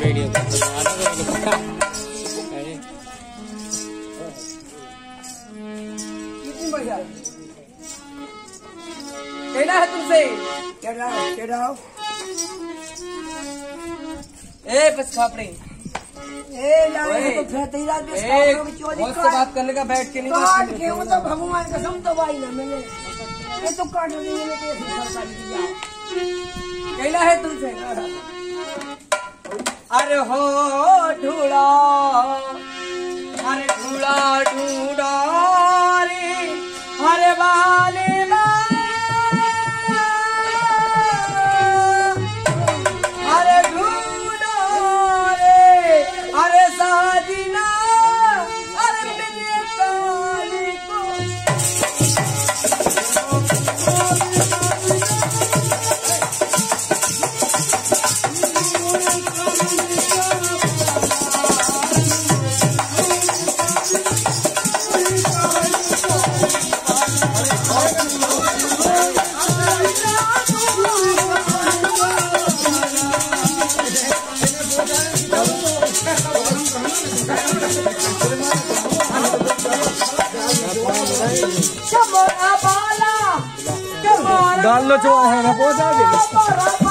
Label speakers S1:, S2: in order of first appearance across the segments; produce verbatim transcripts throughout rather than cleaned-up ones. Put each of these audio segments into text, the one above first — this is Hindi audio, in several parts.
S1: वीडियो
S2: कहना है तुमसे ए बस खापड़े तो बात करने का बैठ के नहीं
S3: काट के वो तो भगवान कसम तो भाई ना मिले ये तो काट नहीं मिले
S2: कहना है तुमसे अरे हो ढूढ़ा अरे ढूढ़ा ढूढ़ा रे अरे वाले अरे ढूढ़ा रे अरे साजिना अरे मेरे काली को
S1: डाल लो जो है ना पहुंचा दे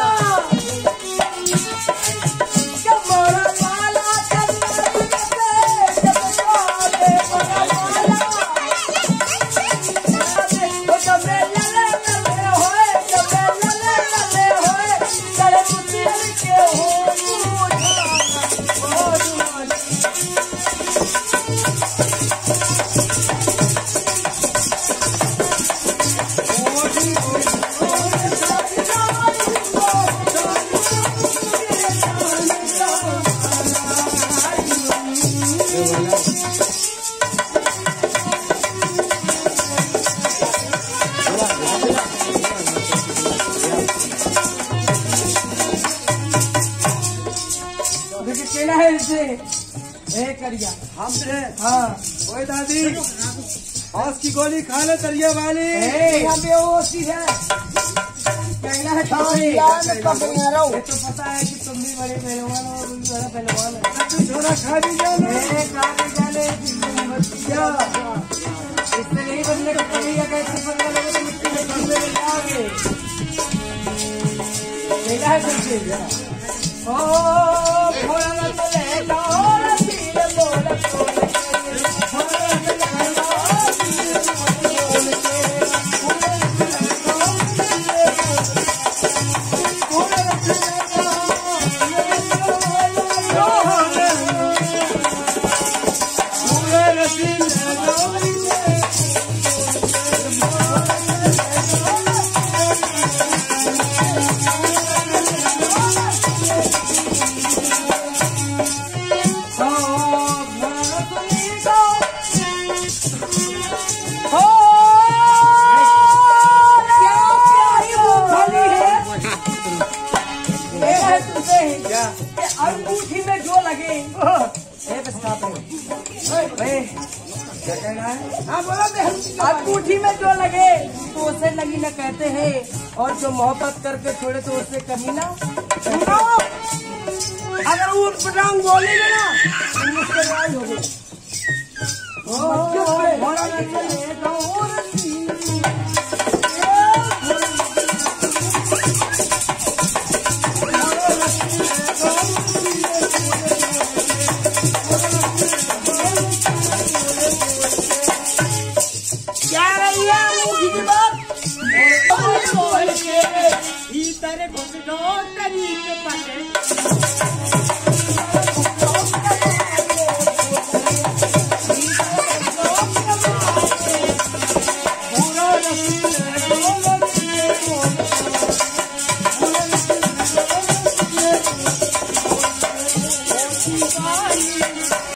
S2: करिया
S1: हमसे
S2: हाँ
S1: ओए दादी हौस की गोली खा ले तरिया वाली
S3: यहाँ पे वो चीज है
S2: कहना है ये तो पता है कि तुम भी बड़े पहलवान और तुम भी बड़ा पहलवान है
S1: तू थोड़ा खा भी जाने
S2: खा भी जाने इससे नहीं बनने का पड़ेगा कैसे बनने लगे तो मिट्टी में बनने में जाओगे कहना है तुमसे ओ भोला ना चले जाओ अंगूठी में जो लगे क्या कहना है हाँ बोला अंगूठी में जो लगे तो उसे लगी ना कहते हैं और जो मोहब्बत करके छोड़े तो उससे कमी ना
S3: अगर वो रंग बोलेंगे ना तो मुझसे लड़ाई हो गई
S2: तेरे को तरीके